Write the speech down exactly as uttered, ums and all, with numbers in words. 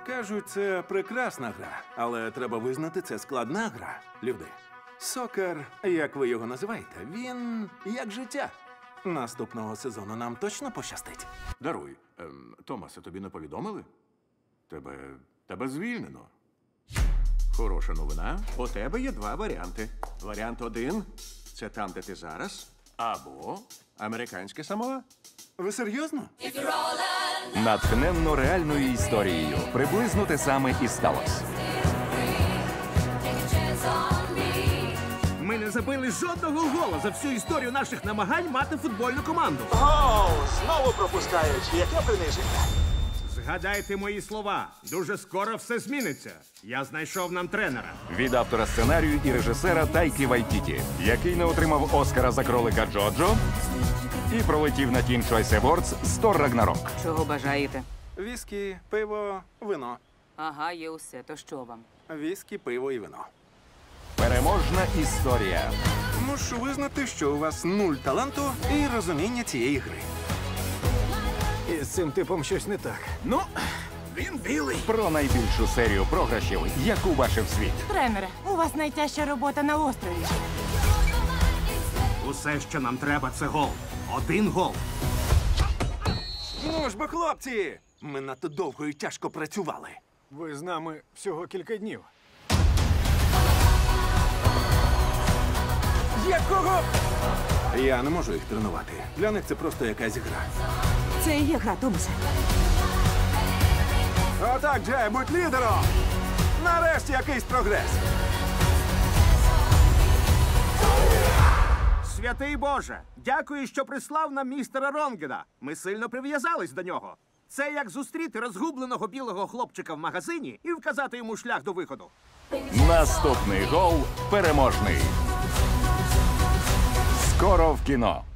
Кажуть, це прекрасна гра, але треба визнати, це складна гра, люди. Сокер, як ви його називаєте, він як життя. Наступного сезону нам точно пощастить. Даруй, ем, Томасе, тобі не повідомили? Тебе, тебе звільнено. Хороша новина. У тебе є два варіанти. Варіант один – це там, де ти зараз, або американське Самоа. Ви серйозно? Натхненно реальною історією. Приблизно те саме і сталося. Ми не забили жодного гола за всю історію наших намагань мати футбольну команду. Оу, знову пропускають. Яке приниження. Згадайте мої слова. Дуже скоро все зміниться. Я знайшов нам тренера. Від автора сценарію і режисера Тайкі Вайтіті, який не отримав Оскара за кролика Джоджо і пролетів на Teen Choice Awards з Тор Рагнарок. Чого бажаєте? Віскі, пиво, вино. Ага, є усе. То що вам? Віскі, пиво і вино. Переможна історія. Мушу визнати, що у вас нуль таланту і розуміння цієї гри. Із цим типом щось не так. Ну, він білий. Про найбільшу серію програшів, яку бачив світ. Тренере, у вас найтяжча робота на острові. Усе, що нам треба, це гол. Один гол. Ну ж бо, хлопці! Ми надто довго і тяжко працювали. Ви з нами всього кілька днів. Якого? Я не можу їх тренувати. Для них це просто якась гра. Це і є гра, Томасе. Отак, Джей, будь лідером! Нарешті якийсь прогрес. Святий Боже, дякую, що прислав нам містера Ронгена. Ми сильно прив'язались до нього. Це як зустріти розгубленого білого хлопчика в магазині і вказати йому шлях до виходу. Наступний гол переможний. Скоро в кіно.